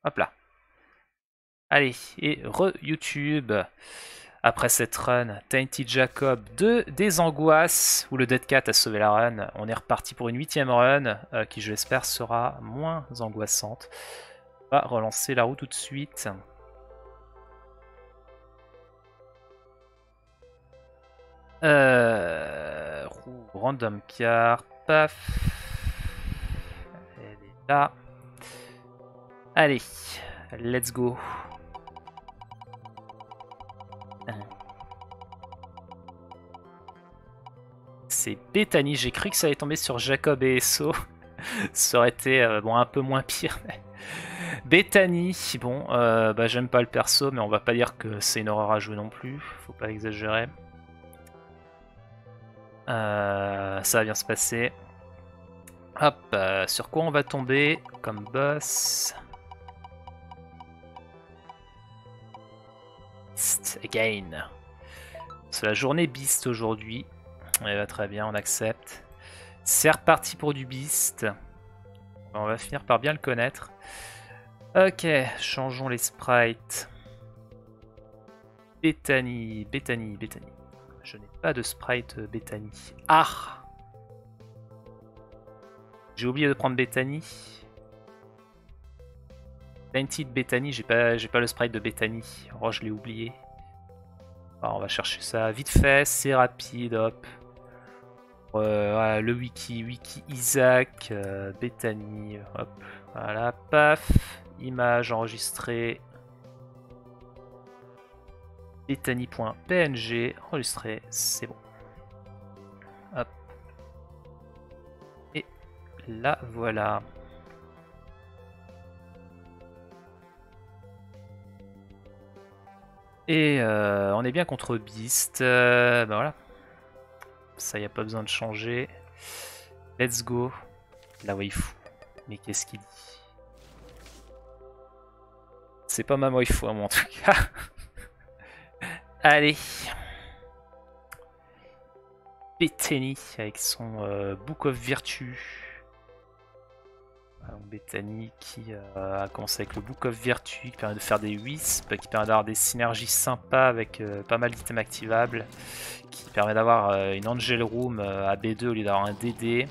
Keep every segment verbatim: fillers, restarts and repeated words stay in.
Hop là. Allez, et re-YouTube. Après cette run, Tainted Jacob de Des Angoisses, où le Dead Cat a sauvé la run. On est reparti pour une huitième run, euh, qui je l'espère sera moins angoissante. On va relancer la roue tout de suite. Euh, roue random car, paf. Elle est là. Allez, let's go. C'est Bethany, j'ai cru que ça allait tomber sur Jacob et Esso. Ça aurait été euh, bon, un peu moins pire. Mais... Bethany, bon, euh, bah, j'aime pas le perso, mais on va pas dire que c'est une horreur à jouer non plus. Faut pas exagérer. Euh, ça va bien se passer. Hop, euh, sur quoi on va tomber comme boss? Beast again. C'est la journée Beast aujourd'hui. Elle va très bien, on accepte. C'est reparti pour du Beast. On va finir par bien le connaître. Ok, changeons les sprites. Bethany, Bethany, Bethany. Je n'ai pas de sprite Bethany. Ah! J'ai oublié de prendre Bethany. Tainted Bethany, j'ai pas, j'ai pas le sprite de Bethany. Oh, je l'ai oublié. Alors, on va chercher ça vite fait, c'est rapide, hop. Euh, voilà, le wiki, wiki Isaac, euh, Bethany, hop. Voilà, paf. Image enregistrée. Bethany.png, enregistré, c'est bon. Hop. Et là, voilà. Et euh, on est bien contre Beast. Euh, ben voilà. Ça, y a pas besoin de changer. Let's go. La waifu. Mais qu'est-ce qu'il dit? C'est pas ma waifu à moi en tout cas. Allez. Bethany avec son euh, Book of Virtue. Bethany qui euh, a commencé avec le Book of Virtue, qui permet de faire des wisps, qui permet d'avoir des synergies sympas avec euh, pas mal d'items activables, qui permet d'avoir euh, une Angel Room euh, à B deux au lieu d'avoir un D D.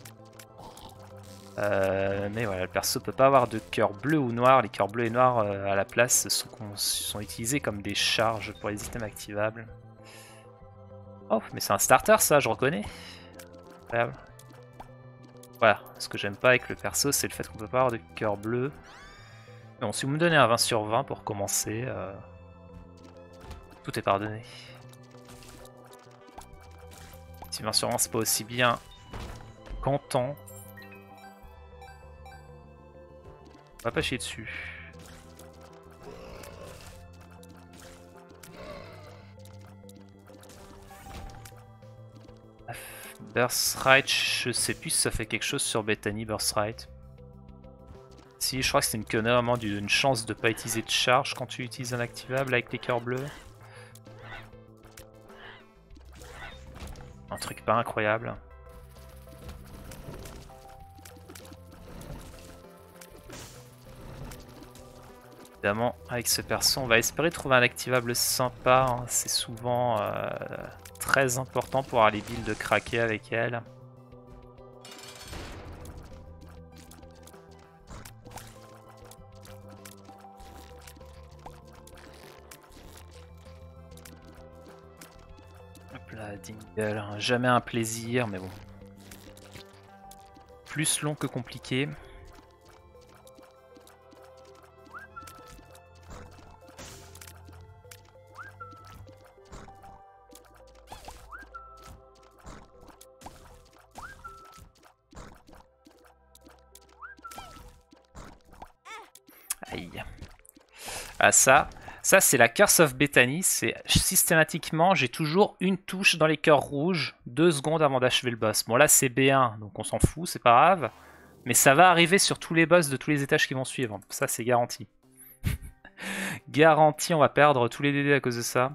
Euh, mais voilà, le perso peut pas avoir de cœur bleu ou noir. Les cœurs bleus et noirs euh, à la place sont, sont utilisés comme des charges pour les items activables. Oh, mais c'est un starter ça, je reconnais. Incroyable. Voilà, ce que j'aime pas avec le perso, c'est le fait qu'on peut pas avoir de cœur bleu. Bon, si vous me donnez un vingt sur vingt pour commencer, euh, tout est pardonné. Si vingt sur vingt c'est pas aussi bien qu'antan, on va pas chier dessus. Birthright, je sais plus si ça fait quelque chose sur Bethany Birthright. Si, je crois que c'est une connerie vraiment d'une chance de pas utiliser de charge quand tu utilises un activable avec les cœurs bleus. Un truc pas incroyable. Évidemment, avec ce perso, on va espérer trouver un activable sympa. Hein. C'est souvent euh, très important pour avoir les builds craquer avec elle. Hop là, Dingle, hein. Jamais un plaisir, mais bon. Plus long que compliqué. Aïe. Ah ça, ça c'est la Curse of Bethany. C'est systématiquement, j'ai toujours une touche dans les cœurs rouges, deux secondes avant d'achever le boss. Bon là c'est B un, donc on s'en fout, c'est pas grave. Mais ça va arriver sur tous les boss de tous les étages qui vont suivre. Ça c'est garanti. Garanti, on va perdre tous les D D à cause de ça.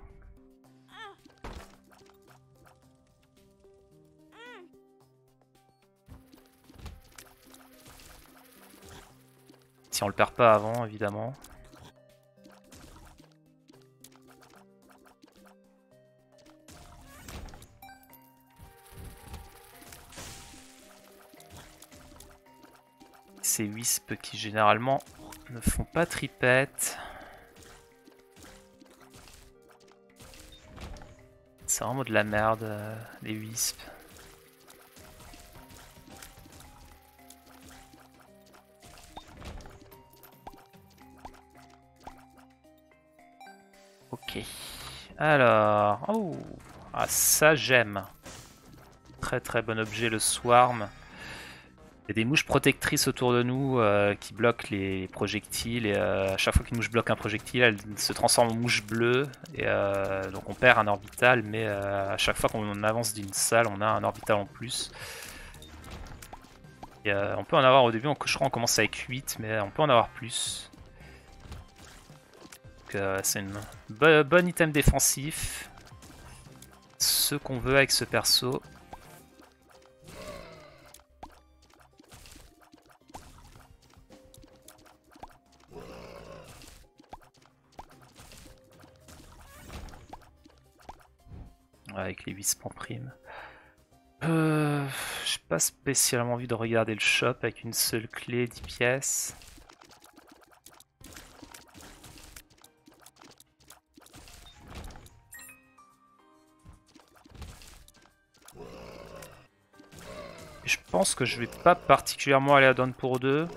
Si on le perd pas avant, évidemment. Ces wisps qui généralement ne font pas tripette. C'est vraiment de la merde, euh, les wisps. Ok. Alors... Oh, ah, ça j'aime. Très très bon objet, le swarm. Il y a des mouches protectrices autour de nous euh, qui bloquent les projectiles. Et euh, à chaque fois qu'une mouche bloque un projectile, elle se transforme en mouche bleue. Et euh, donc on perd un orbital, mais euh, à chaque fois qu'on avance d'une salle, on a un orbital en plus. Et, euh, on peut en avoir au début, je crois on commence avec huit, mais on peut en avoir plus. Euh, c'est une bo bonne item défensif. Ce qu'on veut avec ce perso. Avec les wisps en prime. Euh, J'ai pas spécialement envie de regarder le shop avec une seule clé, dix pièces. Je pense que je vais pas particulièrement aller à Dawn pour deux.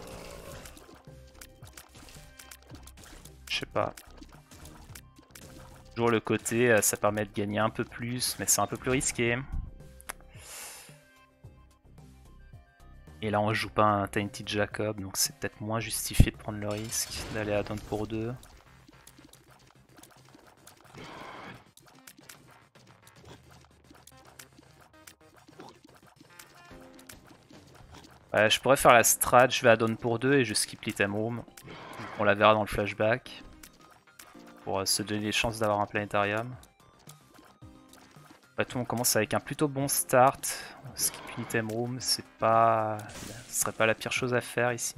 Je sais pas. Toujours le côté, ça permet de gagner un peu plus, mais c'est un peu plus risqué. Et là on joue pas un Tainted Jacob, donc c'est peut-être moins justifié de prendre le risque d'aller à Dawn pour deux. Ouais, je pourrais faire la strat, je vais à Dawn pour deux et je skip l'item room. On la verra dans le flashback. Pour se donner les chances d'avoir un planétarium. Après tout, on commence avec un plutôt bon start. Skip une item room, c'est pas... ce serait pas la pire chose à faire ici.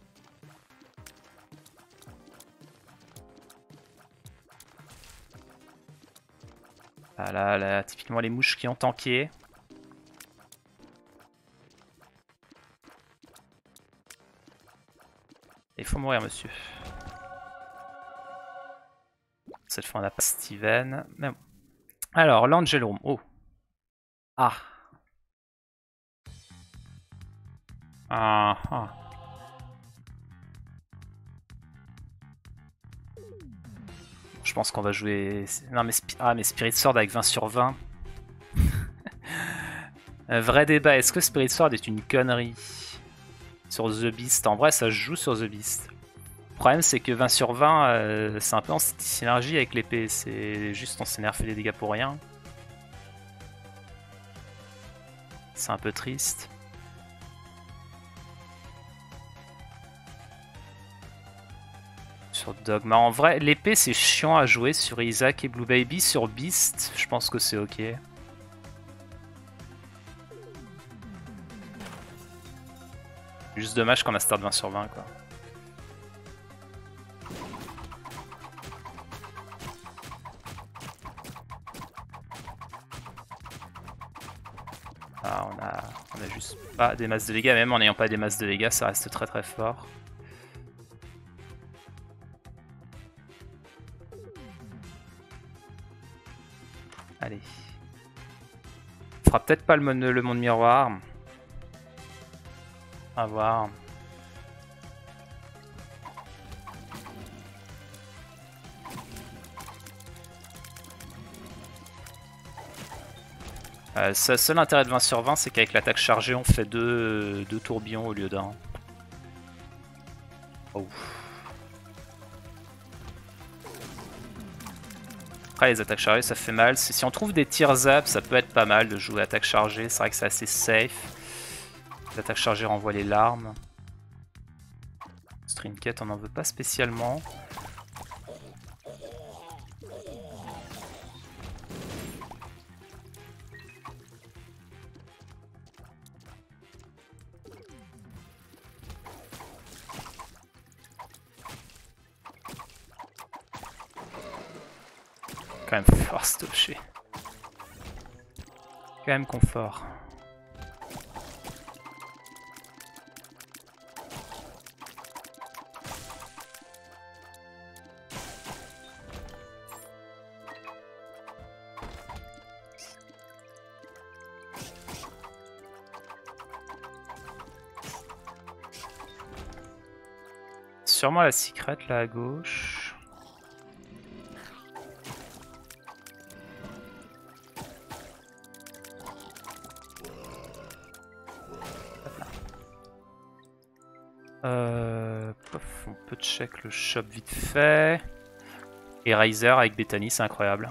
Ah là, là, typiquement les mouches qui ont tanké. Il faut mourir, monsieur. Cette fois, on n'a pas Steven. Mais bon. Alors, l'Angel Room. Oh. Ah. Ah. Ah. Je pense qu'on va jouer... Non, mais, Sp... ah, mais Spirit Sword avec vingt sur vingt. Vrai débat, est-ce que Spirit Sword est une connerie sur The Beast? En vrai, ça se joue sur The Beast. Le problème, c'est que vingt sur vingt, euh, c'est un peu en synergie avec l'épée. C'est juste on s'énerve fait des dégâts pour rien. C'est un peu triste. Sur Dogma, en vrai, l'épée c'est chiant à jouer sur Isaac et Blue Baby. Sur Beast, je pense que c'est ok. Juste dommage qu'on a start vingt sur vingt quoi. Ah, on a, on a juste pas des masses de dégâts, même en n'ayant pas des masses de dégâts, ça reste très très fort. Allez. On fera peut-être pas le monde, le monde miroir. À voir. Euh, ça, seul intérêt de vingt sur vingt, c'est qu'avec l'attaque chargée, on fait deux, deux tourbillons au lieu d'un. Oh. Après, les attaques chargées, ça fait mal. Si on trouve des tirs zap, ça peut être pas mal de jouer attaque chargée. C'est vrai que c'est assez safe. L'attaque chargée renvoie les larmes. Trinket, on n'en veut pas spécialement. quand même fort cet objet. Quand même confort. Sûrement la secret là à gauche. Euh, pof, on peut check le shop vite fait. Et Razer avec Bethany, c'est incroyable.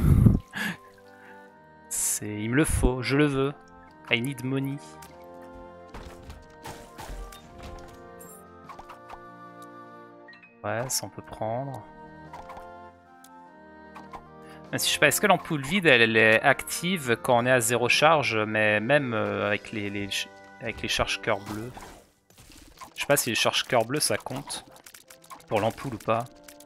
C'est, il me le faut, je le veux. I need money. Ouais, ça on peut prendre. Mais si je sais pas, est-ce que l'ampoule vide elle, elle est active quand on est à zéro charge, mais même euh, avec les, les avec les charges cœur bleu. Je sais pas si les charges cœur bleu ça compte pour l'ampoule ou pas.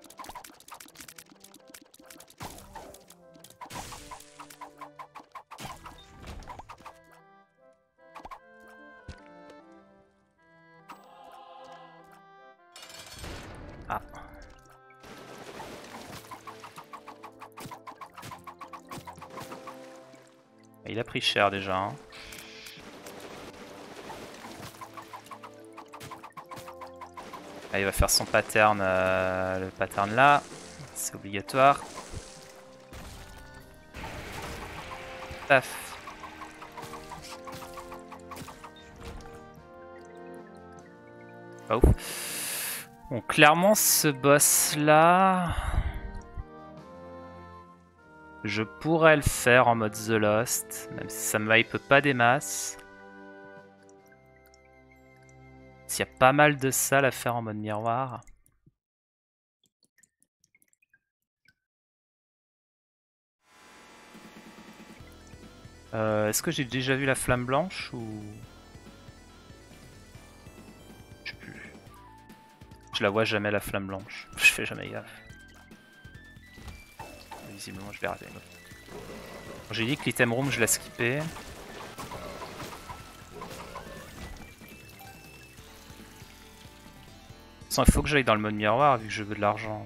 Ah. Il a pris cher déjà. Hein. Ah, il va faire son pattern, euh, le pattern là, c'est obligatoire. Paf. Pas ouf. Bon, clairement ce boss là, je pourrais le faire en mode The Lost, même si ça me hype pas des masses. Il y a pas mal de salles à faire en mode miroir. Euh, Est-ce que j'ai déjà vu la flamme blanche ou... Je sais plus. Je la vois jamais la flamme blanche. Je fais jamais gaffe. Visiblement je l'ai raté. J'ai dit que l'item room je la skippais. Il faut que j'aille dans le mode miroir vu que je veux de l'argent.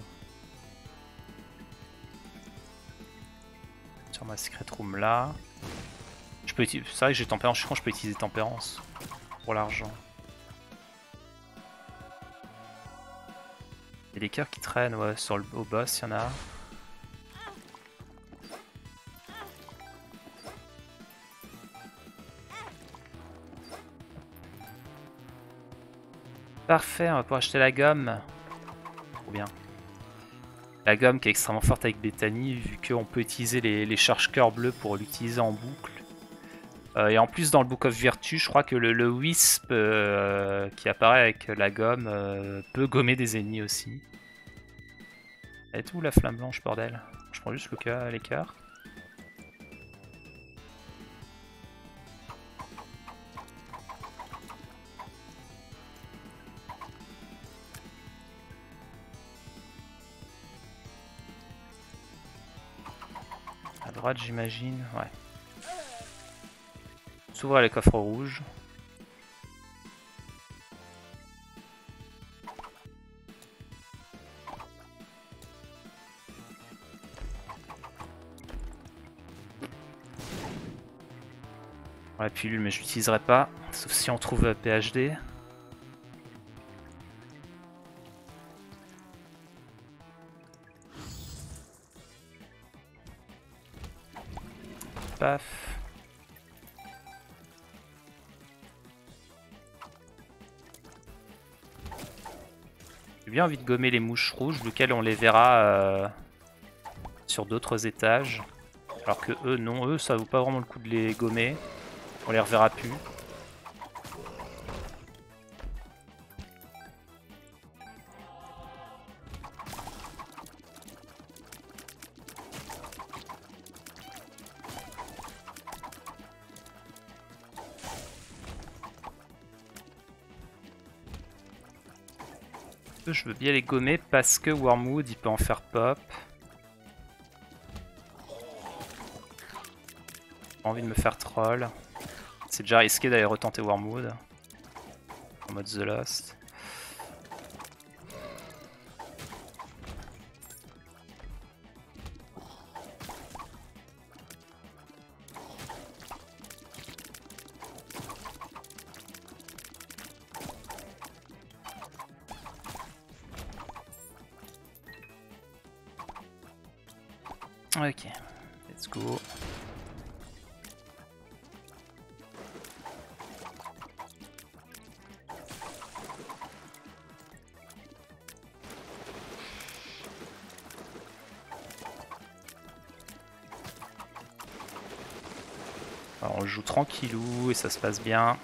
Sur ma secret room là. Je peux utiliser. C'est vrai que j'ai tempérance, je suis con, je peux utiliser tempérance pour l'argent. Il y a des cœurs qui traînent, ouais, sur le au boss, il y en a. Parfait, on va pouvoir acheter la gomme. Trop bien. La gomme qui est extrêmement forte avec Bethany, vu qu'on peut utiliser les, les charges cœur bleu pour l'utiliser en boucle. Euh, et en plus, dans le Book of Virtue, je crois que le, le Wisp euh, qui apparaît avec la gomme euh, peut gommer des ennemis aussi. Elle est où la flamme blanche, bordel? Je prends juste le cœur, les cœurs. À droite, j'imagine, ouais. S'ouvre les coffres rouges. La pilule, mais je l'utiliserai pas, sauf si on trouve P H D. Paf. J'ai bien envie de gommer les mouches rouges, lesquelles on les verra euh, sur d'autres étages. Alors que eux, non, eux, ça vaut pas vraiment le coup de les gommer. On les reverra plus. Je veux bien les gommer parce que Wormwood il peut en faire pop. pas envie de me faire troll. C'est déjà risqué d'aller retenter Wormwood. En mode The Lost. Ok, let's go. Alors on joue tranquillou et ça se passe bien.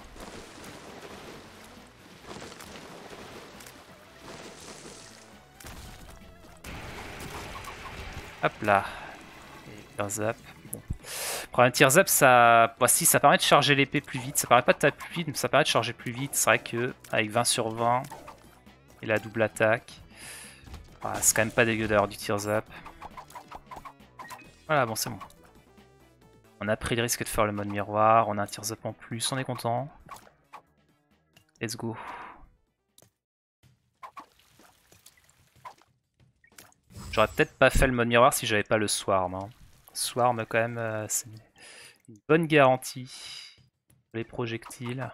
Hop là. Tear Zap. Bon. Problème Tear Zap, ça... Bah, si, ça permet de charger l'épée plus vite. Ça permet pas de taper plus vite, mais ça permet de charger plus vite. C'est vrai que avec vingt sur vingt et la double attaque, bah, c'est quand même pas dégueu d'avoir du Tear Zap. Voilà, bon, c'est bon. On a pris le risque de faire le mode miroir. On a un Tear Zap en plus. On est content. Let's go. J'aurais peut-être pas fait le mode miroir si j'avais pas le Swarm. Hein. Swarm quand même, euh, c'est une bonne garantie pour les projectiles.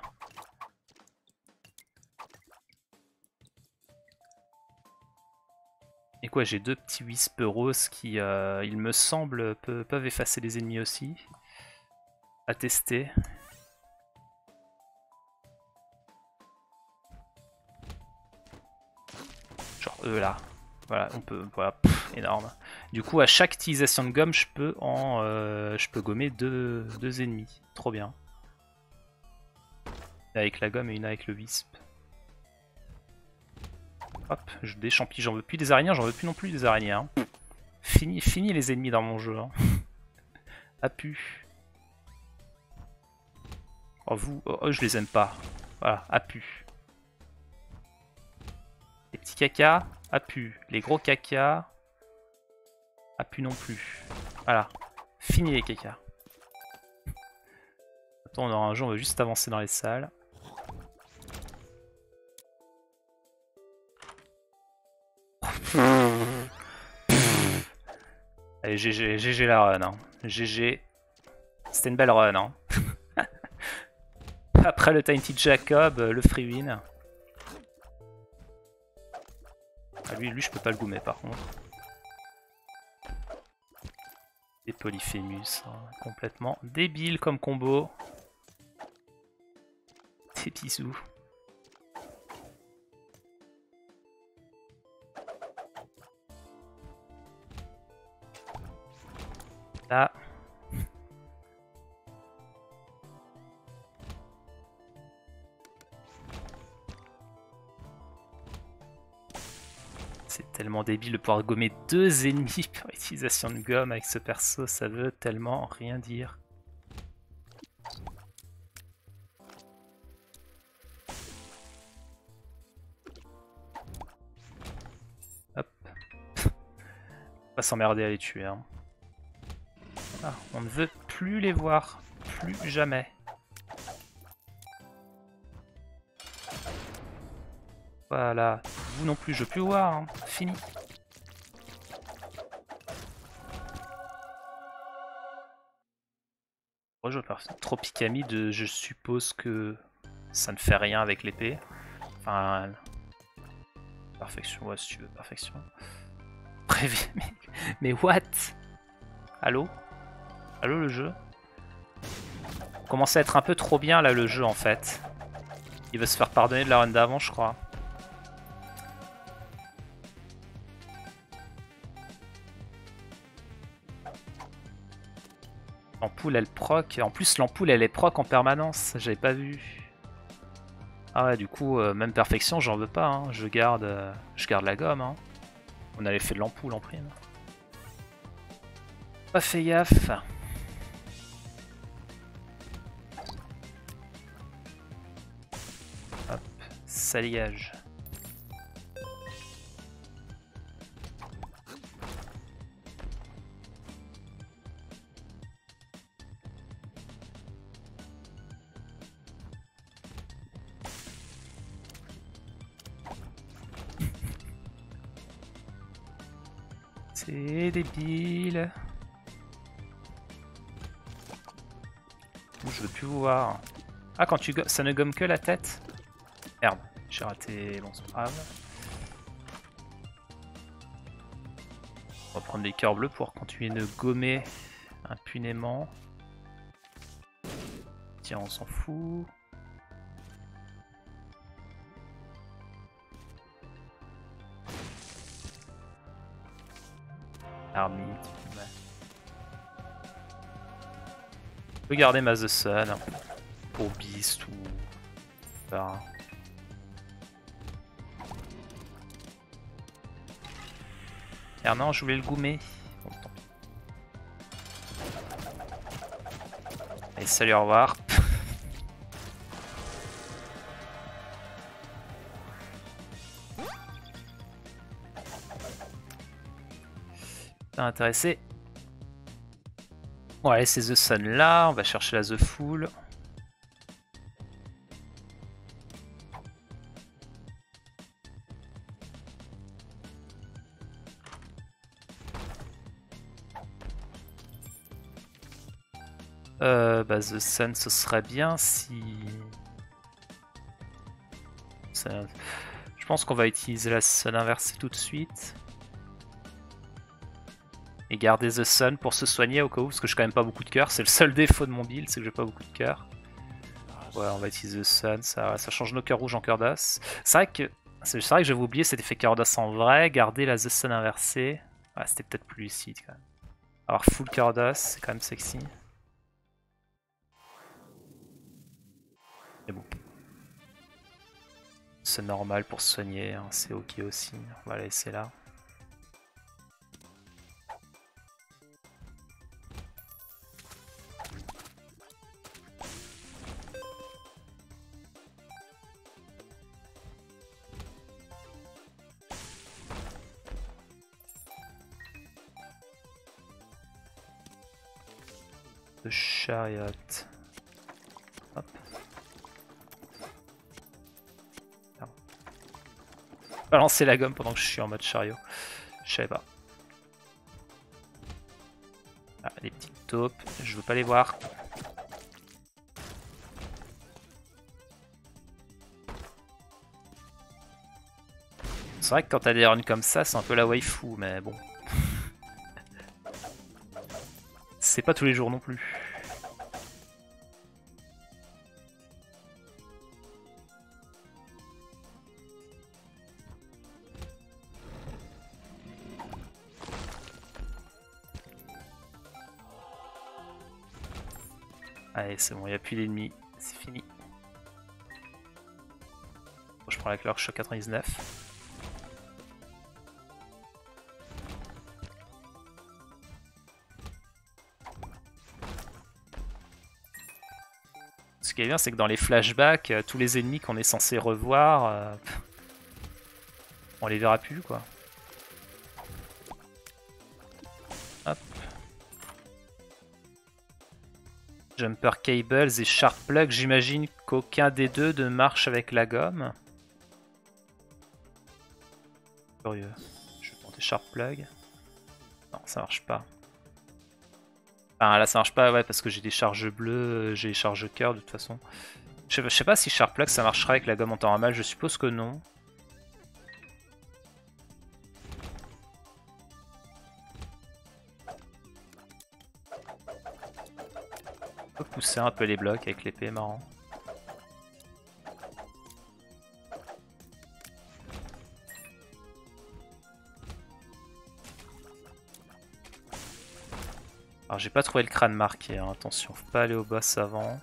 Et quoi, j'ai deux petits Wisp roses qui, euh, il me semble, peu, peuvent effacer les ennemis aussi. À tester. Genre eux là. Voilà, on peut, voilà, pff, énorme. Du coup, à chaque utilisation de gomme, je peux en, euh, je peux gommer deux, deux ennemis. Trop bien. Une avec la gomme et une avec le wisp. Hop, je des champis, j'en veux plus des araignées, j'en veux plus non plus des araignées. Hein. Fini, fini les ennemis dans mon jeu. Hein. A pu. Oh vous, oh, oh, je les aime pas. Voilà, a pu. Les petits caca. A pu. Les gros caca. A pu non plus. Voilà. Fini les caca. Attends, on aura un jeu, on va juste avancer dans les salles. Allez, G G, G G la run. Hein. G G. C'était une belle run. Hein. Après le Tiny Jacob, le free win. Ah, lui, lui, je peux pas le gommer par contre. Et Polyphémus, hein, complètement débile comme combo. Des bisous. Là. C'est tellement débile de pouvoir gommer deux ennemis par utilisation de gomme avec ce perso, ça veut tellement rien dire. Hop. On va s'emmerder à les tuer. Hein. Ah, on ne veut plus les voir. Plus jamais. Voilà. Vous non plus, je peux voir. Hein. Fini. Oh, je Tropicamide, je suppose que ça ne fait rien avec l'épée. Enfin... Perfection, ouais, si tu veux, perfection. Prévu, mais... mais what? Allô? Allô le jeu? Commence à être un peu trop bien là le jeu en fait. Il veut se faire pardonner de la run d'avant je crois. L'ampoule elle proc. En plus l'ampoule elle est proc en permanence. J'avais pas vu. Ah ouais du coup euh, même perfection j'en veux pas. Hein. Je garde euh, je garde la gomme. Hein. On avait fait de l'ampoule en prime. Pas fait gaffe. Hop, salissage. C'est débile. Je veux plus vous voir. Ah, quand tu ça ne gomme que la tête? Merde, j'ai raté. Bon, c'est pas grave. On va prendre des cœurs bleus pour continuer de gommer impunément. Tiens, on s'en fout. Armite. Ouais. Je peux garder ma The Sun pour Beast ou. Enfin... Ah non, je voulais le goumer. Bon, tant pis. Allez, salut, au revoir. T'es intéressé? Bon, allez, c'est The Sun là. On va chercher la The Fool. Euh, bah The Sun, ce serait bien si... Ça... Je pense qu'on va utiliser la Sun inversée tout de suite. Et garder The Sun pour se soigner au cas où, parce que j'ai quand même pas beaucoup de cœur. C'est le seul défaut de mon build, c'est que j'ai pas beaucoup de cœur. Ouais, on va utiliser The Sun, ça, ça change nos cœurs rouges en cœur d'os. C'est vrai que c'est vrai que j'avais oublié cet effet cœur d'os en vrai. Garder la The Sun inversée, ouais, c'était peut-être plus lucide quand même. Alors full cœur d'os, c'est quand même sexy. Mais bon. C'est normal pour se soigner, hein, c'est ok aussi. On va la laisser là. The Chariot. Hop. Balancer la gomme pendant que je suis en mode chariot. Je savais pas. Ah, les petites taupes, je veux pas les voir. C'est vrai que quand t'as des runs comme ça, c'est un peu la waifu, mais bon. C'est pas tous les jours non plus. Allez, c'est bon, il n'y a plus d'ennemis, c'est fini. Bon, je prends la cloche, je suis à quatre-vingt-dix-neuf. Ce qui est bien, c'est que dans les flashbacks, tous les ennemis qu'on est censé revoir, euh, on les verra plus, quoi. Hop. Jumper Cables et Sharp Plug, j'imagine qu'aucun des deux ne marche avec la gomme. Curieux. Je vais tenter Sharp Plug. Non, ça marche pas. Enfin, là, ça marche pas, ouais, parce que j'ai des charges bleues, j'ai des charges cœur de toute façon. Je sais, je sais pas si Sharp Plug ça marchera avec la gomme en temps normal, je suppose que non. On peut pousser un peu les blocs avec l'épée, marrant. Alors j'ai pas trouvé le crâne marqué, hein. Attention, faut pas aller au boss avant.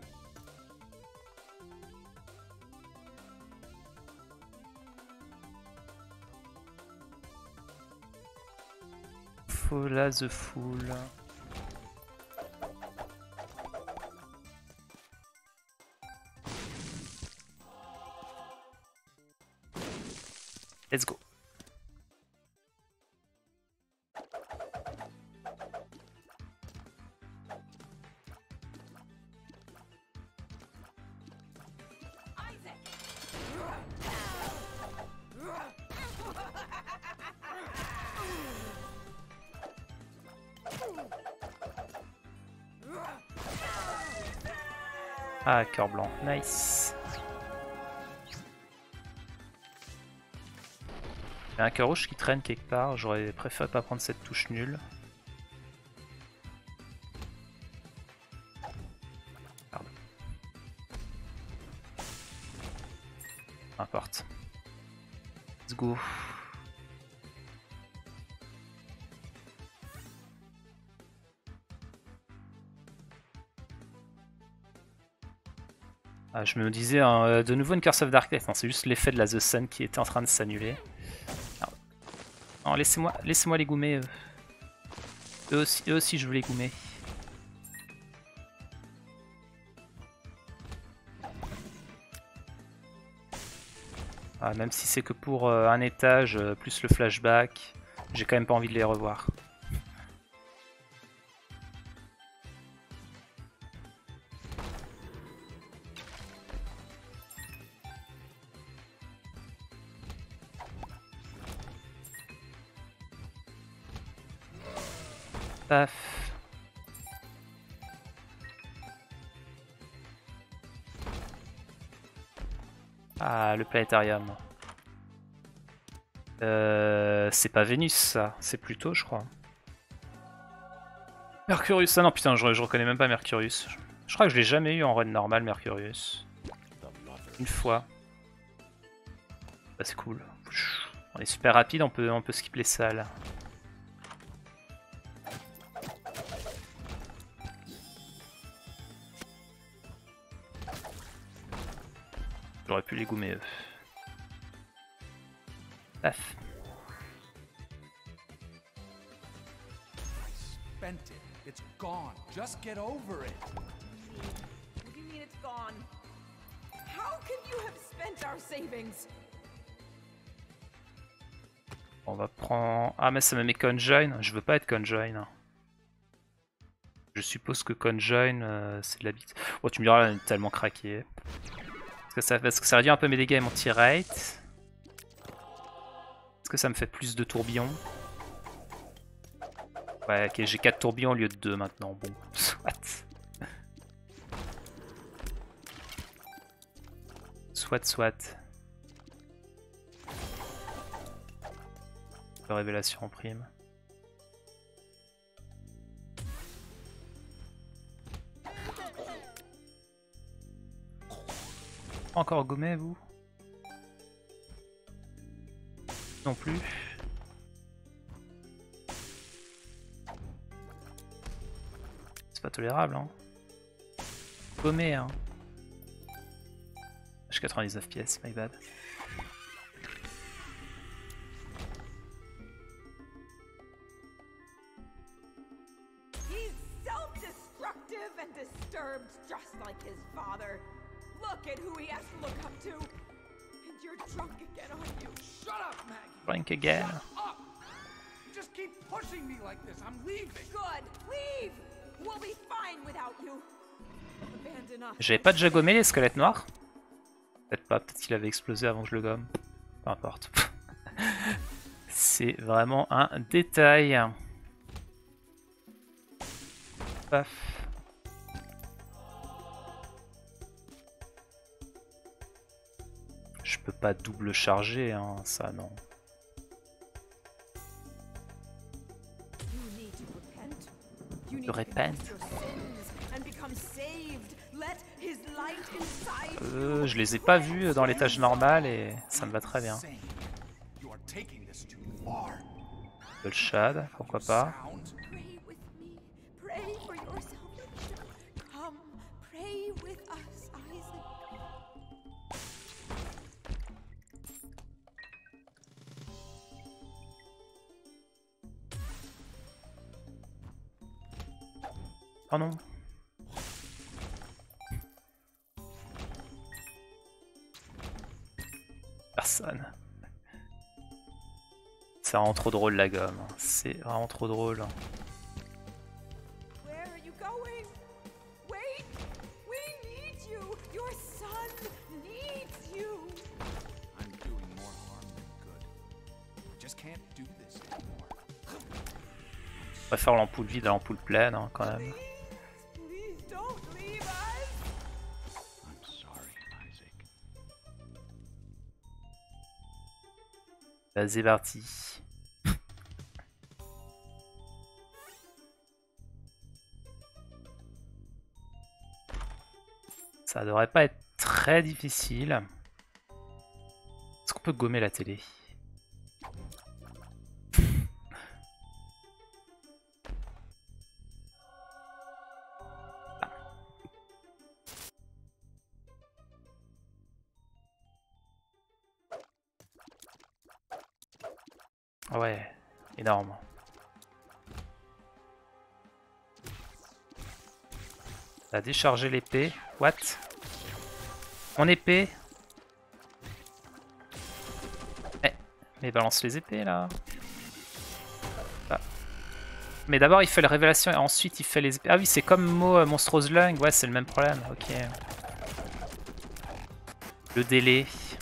Faut la The Fool. Let's go. Ah, cœur blanc, nice. Il y a un cœur rouge qui traîne quelque part, j'aurais préféré pas prendre cette touche nulle. Pardon. Peu importe. Let's go. Ah, je me disais hein, de nouveau une Curse of Darkness, c'est juste l'effet de la The Sun qui était en train de s'annuler. Non, laissez-moi laissez-moi les goumer. Eux. Eux, aussi, eux aussi je veux les goumer. Ah, même si c'est que pour euh, un étage euh, plus le flashback, j'ai quand même pas envie de les revoir. Paf. Ah, le planétarium. Euh, c'est pas Vénus ça, c'est Pluto je crois. Mercurius, ah non putain, je, je reconnais même pas Mercurius. Je crois que je l'ai jamais eu en run normal Mercurius. Une fois. Bah, c'est cool. On est super rapide, on peut, on peut skip les salles. J'aurais pu les goumer eux. Paf. It's gone. Just get over it. What do you mean it's gone? How can you have spent our savings? On va prendre... Ah mais ça me met Conjoin. Je veux pas être Conjoin. Je suppose que Conjoin euh, c'est de la bite. Oh tu me diras, elle est tellement craquée. Parce que ça, parce que ça réduit un peu mes dégâts et mon tir rate. Est-ce que ça me fait plus de tourbillons? Ouais, ok, j'ai quatre tourbillons au lieu de deux maintenant. Bon, soit. Soit, soit. De révélation en prime. Encore gommé, vous? Non plus. C'est pas tolérable, hein. Gommé, hein. J'ai quatre-vingt-dix-neuf pièces, my bad. He's self-destructive and disturbed just like his father. Look at who he has to look up to. And you're drunk again, aren't you? Shut up, Maggie. Drink again. Shut up. You just keep pushing me like this. I'm leaving. Good. Leave. We'll be fine without you. Abandon us. J'avais pas déjà gommé les squelettes noirs? Peut-être pas, peut-être qu'il avait explosé avant que je le gomme. Peu importe. C'est vraiment un détail. Paf. Je peux pas double charger, hein, ça non. Je répète. Euh, je les ai pas vus dans l'étage normal et ça me va très bien. Le shad, pourquoi pas. Oh non. Personne. C'est vraiment trop drôle la gomme. C'est vraiment trop drôle. Where are you going? Wait! We need you! Your son needs you! I'm doing more harm than good. I just can't do this anymore. Je préfère l'ampoule vide à l'ampoule pleine hein, quand même. Please, please don't leave us! Bah, c'est parti. Ça devrait pas être très difficile. Est-ce qu'on peut gommer la télé? Ouais, énorme. On a déchargé l'épée. What? Mon épée? Eh, mais balance les épées là. Ah. Mais d'abord il fait la révélation et ensuite il fait les épées. Ah oui, c'est comme Mo euh, Monstrose Lung. Ouais, c'est le même problème. Ok. Le délai.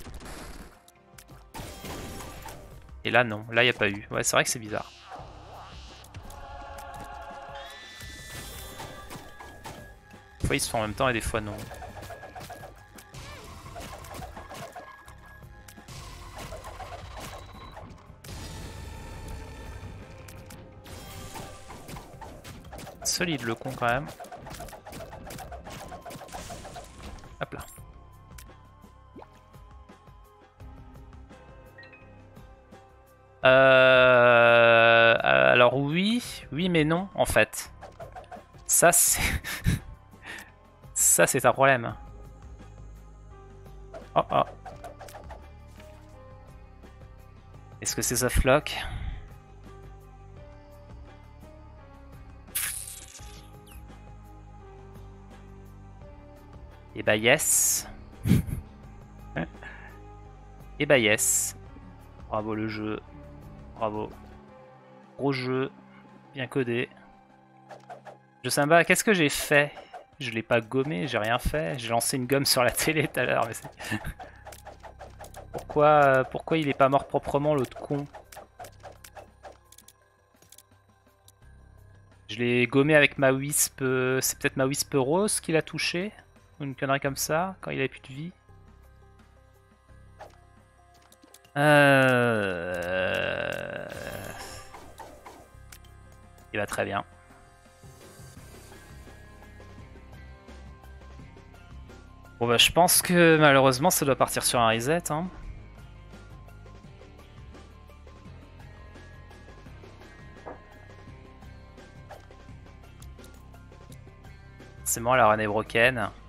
Et là non, là il n'y a pas eu. Ouais, c'est vrai que c'est bizarre. Des fois ils se font en même temps et des fois non. Solide le con quand même. Hop là. Euh... Alors oui, oui mais non en fait. Ça c'est... Ça c'est un problème. Oh oh. Est-ce que c'est ça floc? Et bah yes. Et bah yes. Bravo le jeu. Bravo. Gros jeu. Bien codé. Je sais pas, qu'est-ce que j'ai fait? Je l'ai pas gommé, j'ai rien fait. J'ai lancé une gomme sur la télé tout à l'heure. Mais pourquoi, pourquoi il est pas mort proprement l'autre con? Je l'ai gommé avec ma Wisp. Euh, c'est peut-être ma Wisp Rose qui l'a touché? Ou une connerie comme ça, quand il avait plus de vie. Euh... Il va très bien. Bon bah je pense que malheureusement ça doit partir sur un reset. Hein. C'est bon, la run est broken.